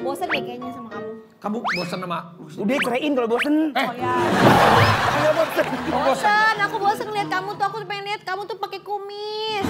bosen ya kayaknya sama kamu. Kamu bosan sama... Udah ceraiin kalau bosen. Oh ya. Nggak bosen. Bosen, aku bosen ngeliat kamu tuh. Aku pengen lihat kamu tuh pakai kumis.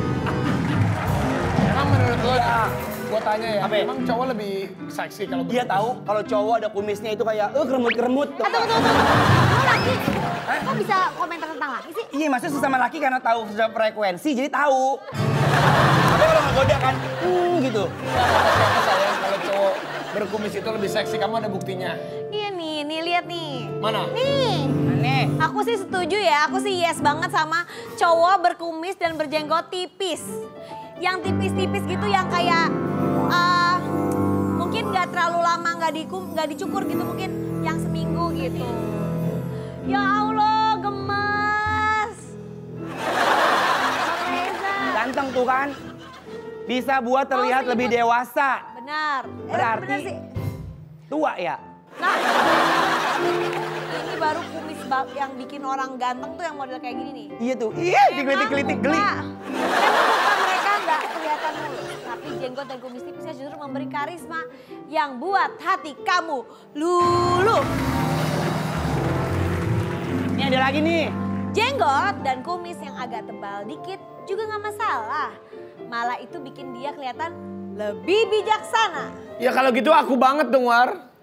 Emang menurut lo, gue tanya ya, Apa? emang cowok lebih seksi kalau Dia tahu kalau cowok ada kumisnya itu kayak keremut-keremut. Tunggu. Lo laki? Kok bisa komentar tentang laki sih? Iya, maksudnya sesama laki karena tahu frekuensi jadi tahu. Tapi kalau ngegoda kan, gitu. siapa sayang kalau cowok berkumis itu lebih seksi, kamu ada buktinya. Iya nih lihat nih. Mana? Nih. Aneh. Aku sih setuju ya, aku sih yes banget sama cowok berkumis dan berjenggot tipis. Yang tipis-tipis gitu yang kayak mungkin gak terlalu lama gak dicukur gitu, mungkin yang seminggu gitu. Ya Allah, gemes. Bang Reza. Ganteng tuh kan. Bisa buat terlihat lebih dewasa. Benar. Berarti Benar sih. tua ya? Nah, ini baru kumis yang bikin orang ganteng tuh yang model kayak gini nih. Iya tuh, iya digelitik-gelitik geli. Emang muka mereka nggak kelihatan mulus, tapi jenggot dan kumis tipisnya justru memberi karisma yang buat hati kamu luluh. Ini ada lagi nih. Jenggot dan kumis yang agak tebal dikit juga nggak masalah. Malah itu bikin dia kelihatan lebih bijaksana. Ya kalau gitu aku banget dong, War.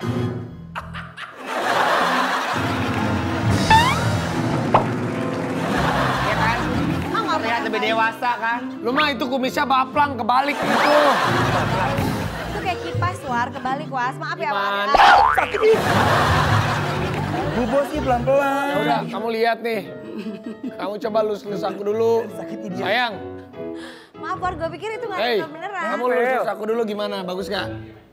Ya kan? Terlihat lebih dewasa kan? Lu mah itu kumisnya baplang kebalik gitu. Itu kayak kipas, War, kebalik, Was. Maaf ya, War. Gimana? Sakit nih. Bu Bos sih pelan-pelan. Ya udah, kamu lihat nih. Kamu coba lus-lus aku dulu. Sakit dia. Sayang. Maaf, War, gue pikir itu nggak Hei, beneran. kamu lus-lus aku dulu gimana? Bagus nggak?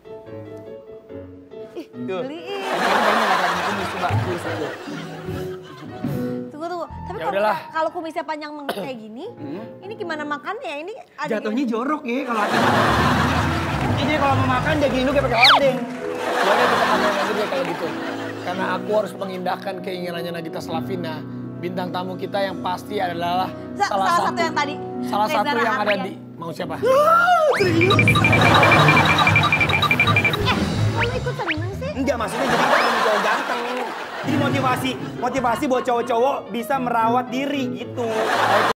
Ih, Tuh. beliin. Ini lagi kumis coba kumis aku. Tunggu. Tapi Ya udahlah. kalau kumisnya panjang kayak gini, ini gimana makannya? Ini ada Jatuhnya jorok ya kalau hati. Ini kalau mau makan dia gini kayak pakai ordeng. Ya udah kita pakai aja dia kayak gitu. Karena aku harus mengindahkan keinginannya Nagita Slavina. Bintang tamu kita yang pasti adalah salah satu yang tadi. Salah Reza satu yang ada Rahardian. di... Mau siapa? Kamu ikut seneng sih? Enggak, maksudnya jadi kita pengen cowok ganteng. Jadi motivasi buat cowok-cowok bisa merawat diri gitu.